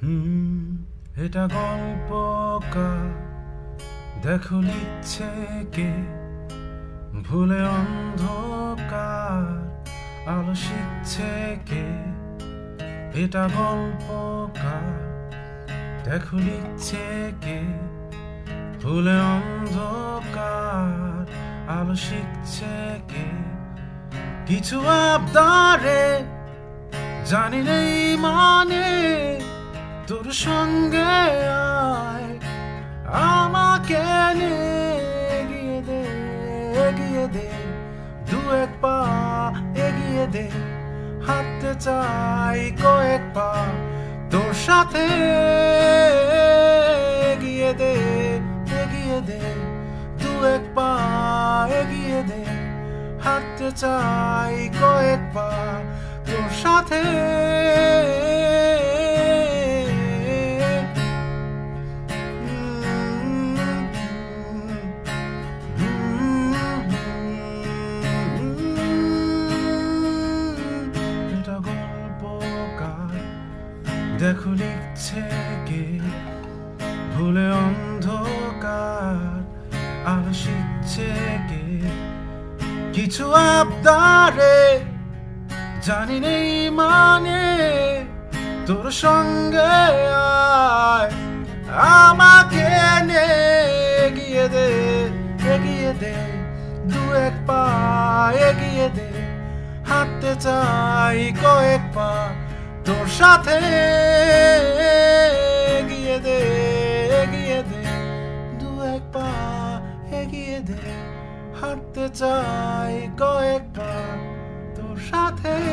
এটা গল্পকার দেখো লিখছে কে ভুলে অন্ধকার আলো শিখছে কে এটা গল্পকার দেখো লিখছে কে ভুলে অন্ধকার আলো শিখছে কে কিছু আবদারে জানি নেই মানে তোর সঙ্গে আয় আমাকে এগিয়ে দে দু এক পা এগিয়ে দে হাঁটতে চাই কয়েক পা তোর সাথে এগিয়ে দে দু এক পা এগিয়ে দে হাঁটতে চাই কয়েক পা তোর সাথে এটা গল্পকার দেখো লিখছে কে ভুলে অন্ধকার আলো শিখছে কে কিছু আবদারে জানি নেই মানে তোর সঙ্গে আয় আমাকে এগিয়ে দে দু এক পা এগিয়ে দে হাঁটতে চাই কয়েক পা তোর সাথে এগিয়ে দে দু এক পা এগিয়ে দে হাঁটতে চাই কয়েক পা তোর সাথে